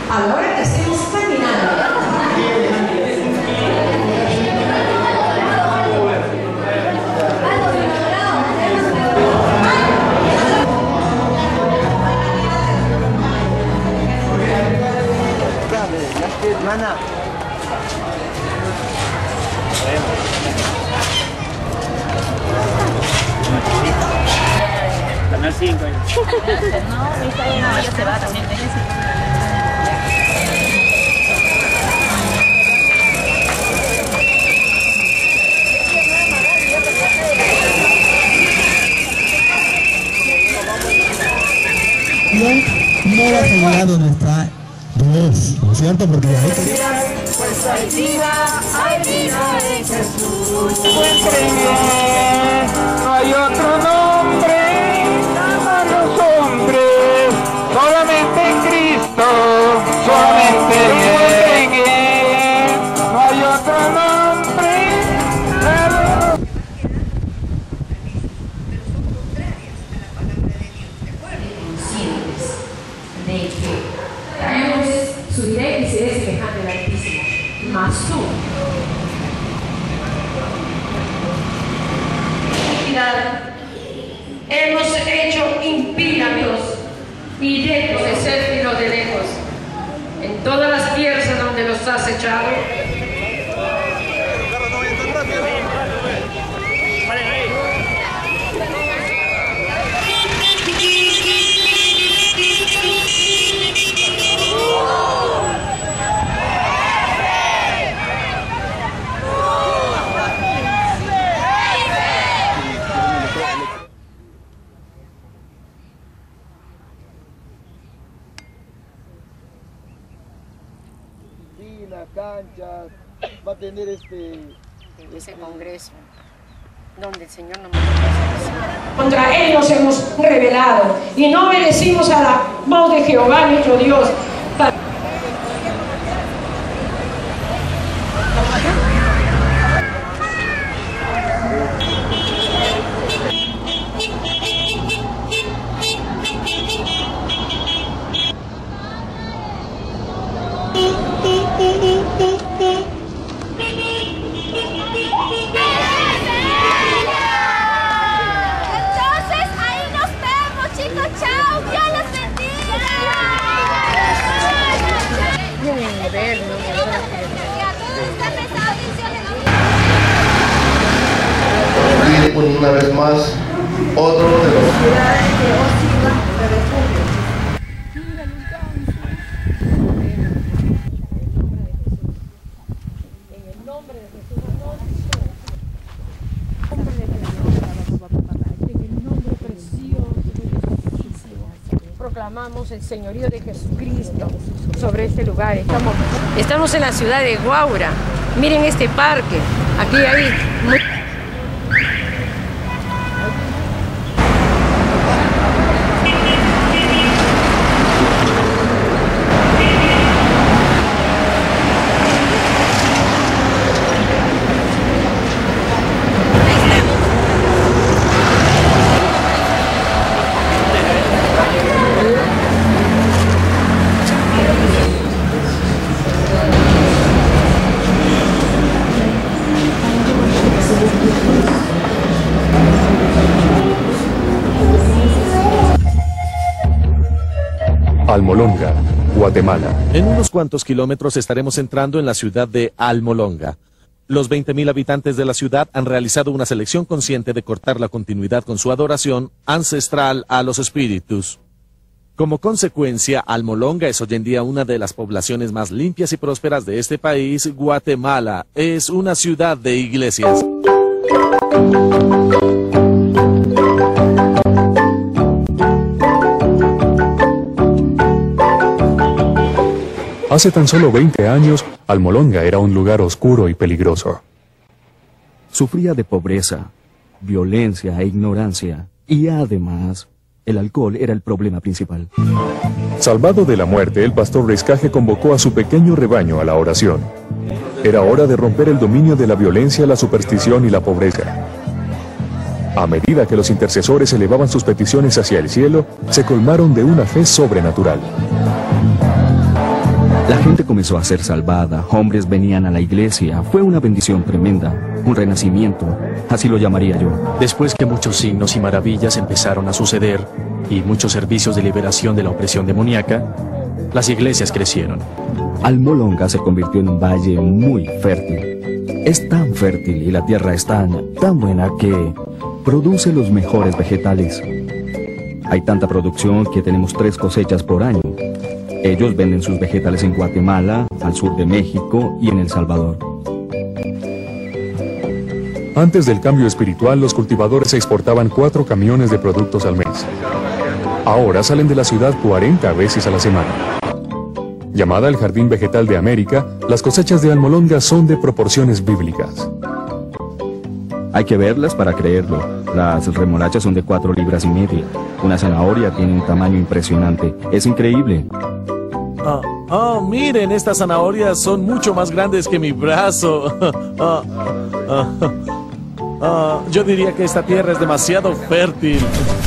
a la hora que estemos caminando. Hermana. Canal 5. No, ella se va también. No ha terminado nuestra voz, ¿no es cierto? Porque ahí pues hay vida en Jesús. No hay otro nombre, nada los hombres, solamente en Cristo, solamente en Él. No hay otro nombre, nada los... De que traemos su idea y se es semejante al Altísimo, mas tú hemos hecho impíos y lejos de ser de lejos en todas las tierras donde los has echado. Las canchas, va a tener ese congreso donde el Señor nos Contra Él nos hemos rebelado y no obedecimos a la voz de Jehová nuestro Dios. Una vez más, otro de los... Proclamamos el señorío de Jesucristo sobre este lugar. Estamos en la ciudad de Guaura. Miren este parque. Aquí hay... Almolonga, Guatemala. En unos cuantos kilómetros estaremos entrando en la ciudad de Almolonga. Los 20.000 habitantes de la ciudad han realizado una selección consciente de cortar la continuidad con su adoración ancestral a los espíritus. Como consecuencia, Almolonga es hoy en día una de las poblaciones más limpias y prósperas de este país. Guatemala es una ciudad de iglesias. Hace tan solo 20 años, Almolonga era un lugar oscuro y peligroso. Sufría de pobreza, violencia e ignorancia, y además, el alcohol era el problema principal. Salvado de la muerte, el pastor Rescaje convocó a su pequeño rebaño a la oración. Era hora de romper el dominio de la violencia, la superstición y la pobreza. A medida que los intercesores elevaban sus peticiones hacia el cielo, se colmaron de una fe sobrenatural. La gente comenzó a ser salvada, hombres venían a la iglesia, fue una bendición tremenda, un renacimiento, así lo llamaría yo. Después que muchos signos y maravillas empezaron a suceder y muchos servicios de liberación de la opresión demoníaca, las iglesias crecieron. Almolonga se convirtió en un valle muy fértil. Es tan fértil y la tierra es tan buena que produce los mejores vegetales. Hay tanta producción que tenemos 3 cosechas por año. Ellos venden sus vegetales en Guatemala, al sur de México y en El Salvador. Antes del cambio espiritual, los cultivadores exportaban 4 camiones de productos al mes. Ahora salen de la ciudad 40 veces a la semana. Llamada el Jardín Vegetal de América, las cosechas de Almolonga son de proporciones bíblicas. Hay que verlas para creerlo. Las remolachas son de 4,5 libras. Una zanahoria tiene un tamaño impresionante. Es increíble. Miren, estas zanahorias son mucho más grandes que mi brazo. Yo diría que esta tierra es demasiado fértil.